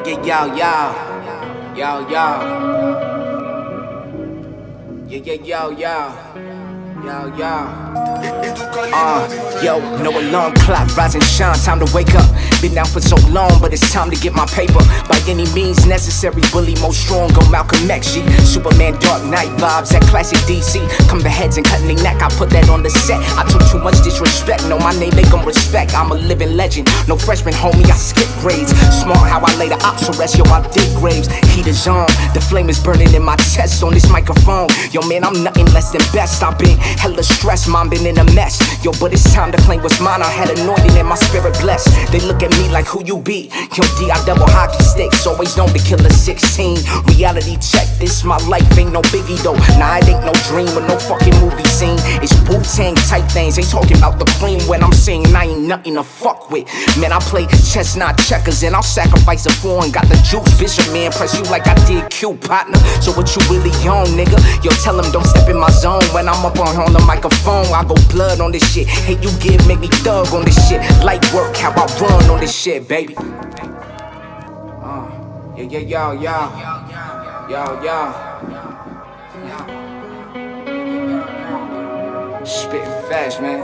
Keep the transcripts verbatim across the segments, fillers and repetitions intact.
Yeah, yeah, yo, yo, yo, yo. Yeah, yeah, yo, yo, yo, yo. Uh, yo, no alarm clock, rise and shine, time to wake up. Been down for so long, but it's time to get my paper. By any means necessary, Willie Mo strong, go Malcolm X, G. Superman, Dark Knight vibes, that classic D C. Come to heads and cutting their neck, I put that on the set. I took too much disrespect, know my name they gon' respect. I'm a living legend, no freshman homie, I skip grades. Smart how I lay the ops to rest, yo, I dig graves. Heat is on, the flame is burning in my chest on this microphone. Yo, man, I'm nothing less than best. I've been hella stressed, mom been in a mess. Yo, but it's time to claim what's mine. I had anointing and my spirit blessed. They look at me like who you be. Yo, D, I double hockey sticks, always known to kill a sixteen. Reality check, this my life, ain't no biggie though. Nah, it ain't no dream or no fucking movie scene. It's Wu-Tang type things, ain't talking about the cream. When I'm saying I ain't nothing to fuck with. Man, I play chess, not checkers, and I'll sacrifice a four and got the juice. Bishop, man, press you like I did Q, partner. So what you really on, nigga? Yo, tell him don't step in my zone. When I'm up on, on the microphone, I go blood on this shit. Hey, you give, make me thug on this shit. Light work, how I run on this shit, baby. Uh, yeah, yeah, yo, yo, yo, yo. Spitting fast, man.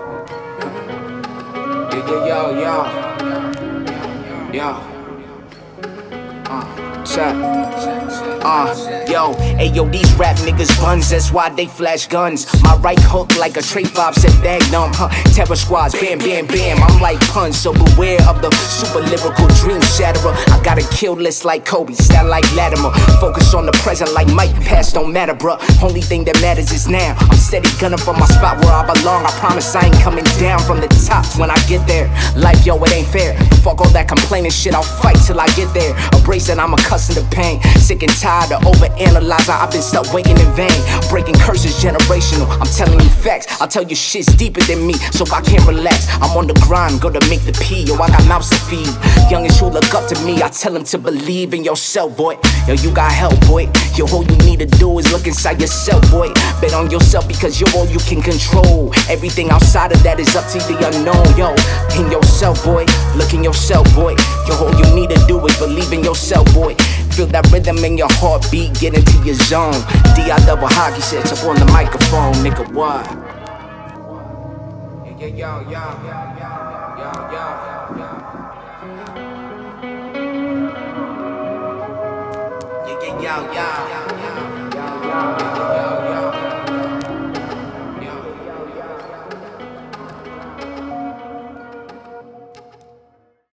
Yeah, yeah, yo, yo, yo. Uh, check. Uh, yo, ayo, these rap niggas buns, that's why they flash guns. My right hook like a tray five said Magnum, huh? Terror squads, bam, bam, bam. I'm like punch, so beware of the super lyrical dream shatterer. I got a kill list like Kobe, stat like Latimer. Focus on the present like Mike, past don't matter, bruh. Only thing that matters is now. I'm steady gunning from my spot where I belong. I promise I ain't coming down from the top when I get there. Life, yo, it ain't fair. Fuck all that complaining shit, I'll fight till I get there. Embrace that I'm accustomed to pain. Sick and tired of overanalyzing, I've been stuck waiting in vain. Breaking curses generational, I'm telling you facts. I'll tell you shit's deeper than me, so I can't relax. I'm on the grind, go to make the P, yo, I got mouths to feed. Youngins who look up to me, I tell them to believe in yourself, boy. Yo, you got help, boy. Yo, all you need to do is look inside yourself, boy. Bet on yourself because you're all you can control. Everything outside of that is up to the unknown, yo. In yourself, boy. Look in yourself, boy. Yo, all you need to do is believe in yourself, boy. Feel that rhythm in your heartbeat, get into your zone. D I double hockey sets up on the microphone, nigga, what? Yeah, yeah, yo, yo, yo, yo, yo. Yeah, yeah, yo, yo, yo, yo, yo.